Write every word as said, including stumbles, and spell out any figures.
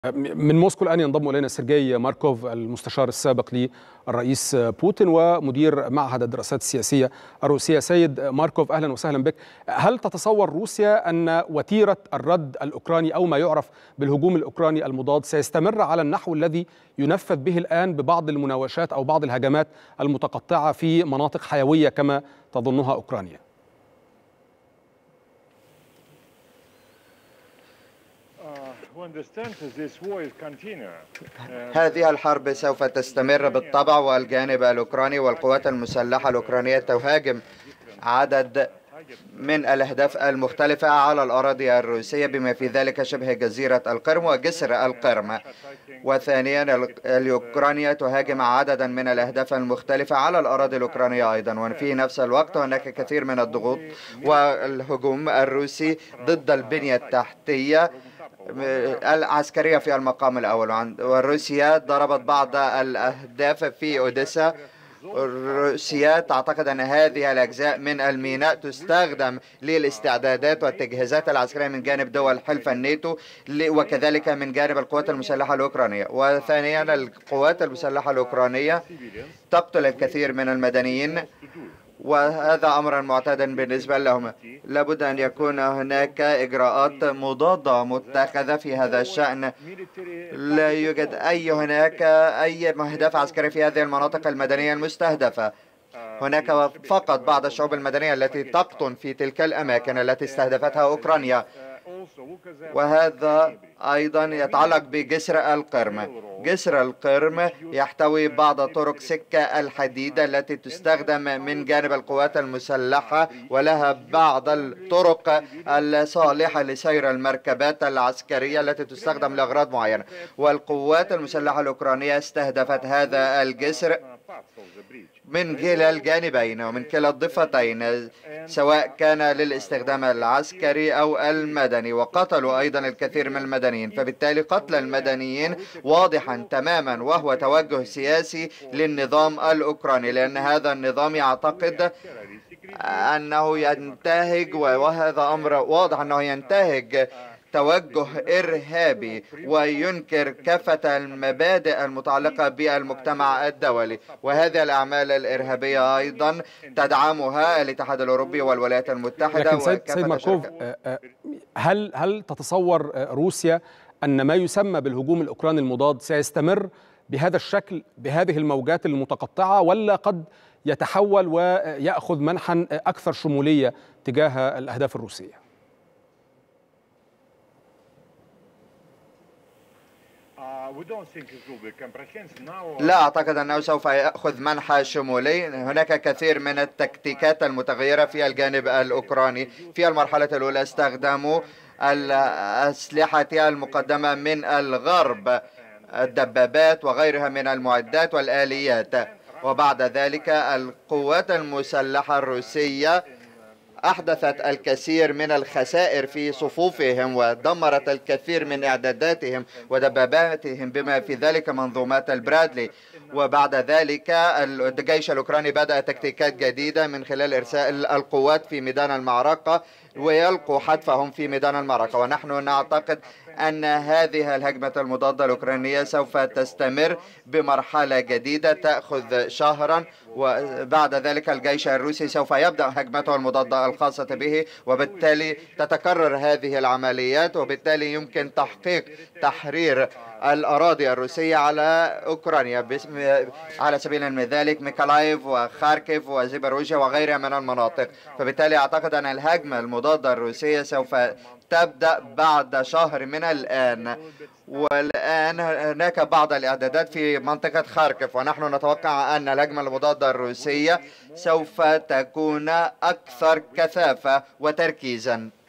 من موسكو الآن ينضم إلينا سيرجي ماركوف المستشار السابق للرئيس بوتين ومدير معهد الدراسات السياسية الروسية. سيد ماركوف، أهلا وسهلا بك. هل تتصور روسيا أن وتيرة الرد الأوكراني أو ما يعرف بالهجوم الأوكراني المضاد سيستمر على النحو الذي ينفذ به الآن ببعض المناوشات أو بعض الهجمات المتقطعة في مناطق حيوية كما تظنها أوكرانيا؟ هذه الحرب سوف تستمر بالطبع، والجانب الأوكراني والقوات المسلحة الأوكرانية تهاجم عدد من الأهداف المختلفة على الأراضي الروسية بما في ذلك شبه جزيرة القرم وجسر القرم. وثانيا الأوكرانيا تهاجم عددا من الأهداف المختلفة على الأراضي الأوكرانية أيضا. وفي نفس الوقت هناك كثير من الضغوط والهجوم الروسي ضد البنية التحتية العسكرية في المقام الأول. وروسيا ضربت بعض الأهداف في أوديسا. روسيا تعتقد أن هذه الأجزاء من الميناء تستخدم للاستعدادات والتجهيزات العسكرية من جانب دول حلف الناتو وكذلك من جانب القوات المسلحة الأوكرانية. وثانيا القوات المسلحة الأوكرانية تقتل الكثير من المدنيين، وهذا أمر معتاد بالنسبة لهم. لابد أن يكون هناك إجراءات مضادة متخذة في هذا الشأن. لا يوجد أي هناك أي أهداف عسكرية في هذه المناطق المدنية المستهدفة. هناك فقط بعض الشعوب المدنية التي تقطن في تلك الأماكن التي استهدفتها أوكرانيا. وهذا أيضا يتعلق بجسر القرم. جسر القرم يحتوي بعض طرق سكة الحديد التي تستخدم من جانب القوات المسلحة، ولها بعض الطرق الصالحة لسير المركبات العسكرية التي تستخدم لأغراض معينة. والقوات المسلحة الأوكرانية استهدفت هذا الجسر من كلا الجانبين ومن كلا الضفتين، سواء كان للاستخدام العسكري أو المدني، وقتلوا أيضا الكثير من المدنيين. فبالتالي قتل المدنيين واضحا تماما، وهو توجه سياسي للنظام الأوكراني، لأن هذا النظام يعتقد أنه ينتهج، وهذا أمر واضح أنه ينتهج توجه إرهابي وينكر كافة المبادئ المتعلقة بالمجتمع الدولي. وهذه الأعمال الإرهابية أيضا تدعمها الاتحاد الأوروبي والولايات المتحدة. لكن سيد, سيد ماركوف، هل هل تتصور روسيا أن ما يسمى بالهجوم الأوكراني المضاد سيستمر بهذا الشكل بهذه الموجات المتقطعة، ولا قد يتحول ويأخذ منحا أكثر شمولية تجاه الأهداف الروسية؟ لا أعتقد أنه سوف يأخذ منحى شمولي. هناك كثير من التكتيكات المتغيرة في الجانب الأوكراني. في المرحلة الأولى استخدموا الأسلحة المقدمة من الغرب، الدبابات وغيرها من المعدات والآليات. وبعد ذلك القوات المسلحة الروسية أحدثت الكثير من الخسائر في صفوفهم ودمرت الكثير من إعداداتهم ودباباتهم بما في ذلك منظومات البرادلي. وبعد ذلك الجيش الأوكراني بدأ تكتيكات جديدة من خلال إرسال القوات في ميدان المعركة ويلقوا حتفهم في ميدان المعركة. ونحن نعتقد أن هذه الهجمة المضادة الأوكرانية سوف تستمر بمرحلة جديدة تأخذ شهرا، وبعد ذلك الجيش الروسي سوف يبدأ هجمته المضادة الخاصة به، وبالتالي تتكرر هذه العمليات، وبالتالي يمكن تحقيق تحرير الأراضي الروسية على أوكرانيا. على سبيل المثال ميكولايف وخاركيف وزيبروجيا وغيرها من المناطق. فبالتالي أعتقد أن الهجمة المضادة الروسية سوف تبدأ بعد شهر من الآن. والآن هناك بعض الإعدادات في منطقة خاركيف، ونحن نتوقع أن الهجمة المضادة الروسية سوف تكون أكثر كثافة وتركيزا.